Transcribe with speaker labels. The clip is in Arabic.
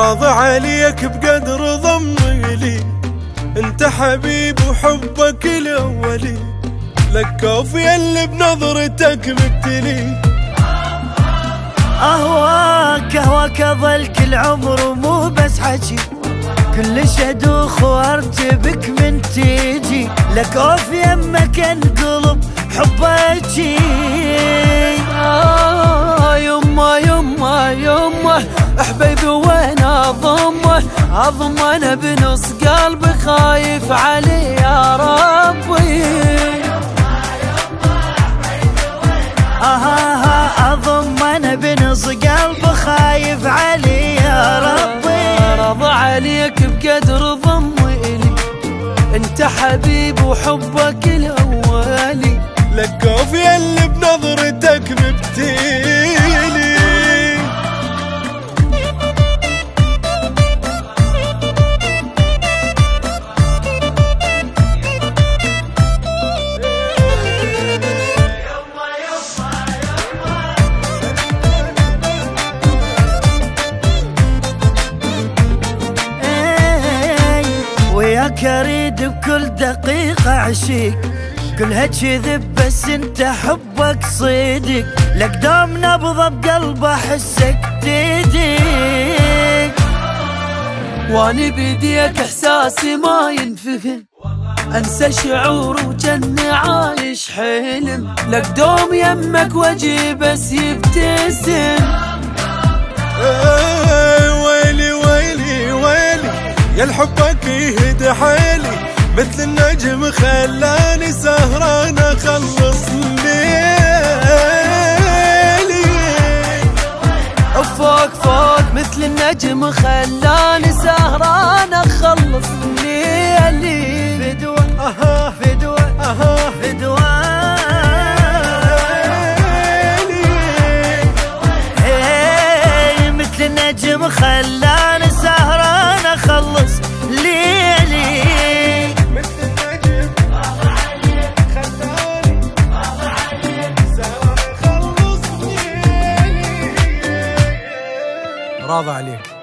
Speaker 1: راضي عليك بقدر ضمي لي، انت حبيب وحبك الاولي، لك كوفي اللي بنظرتك مبتلي.
Speaker 2: اهواك اظل كل عمر ومو بس حكي، كل شدوخ وارتبك من تيجي، لك اوف يمك انقلب حبك.
Speaker 3: يما يما يما حبيبي وين اضمه انا بنص قلبي خايف علي يا ربي.
Speaker 2: اضم انا بنص قلبي خايف علي يا ربي.
Speaker 3: راضي عليك بقدر ضمي الي، انت حبيب وحبك الاولي،
Speaker 1: لك كوفي اللي بنظرتك مبتلي.
Speaker 2: وياك اريد بكل دقيقة عشيك، كلها كذب بس انت حبك صدق، لك دوم نبضة بقلب احسك تدق.
Speaker 3: واني بيديك احساسي ما ينفهم، انسى شعور وجني عايش حلم، لك دوم يمك وجهي بس يبتسم.
Speaker 1: ويلي ويلي ويلي يا الحبك يهدى حيلي، مثل النجم خلاني سهران اخلص ليلي.
Speaker 3: فوق مثل النجم خلاني سهران اخلص ليلي.
Speaker 2: فدوة فدوة فدوة مثل النجم خلاني سهران اخلص ليلي.
Speaker 1: راضي عليك.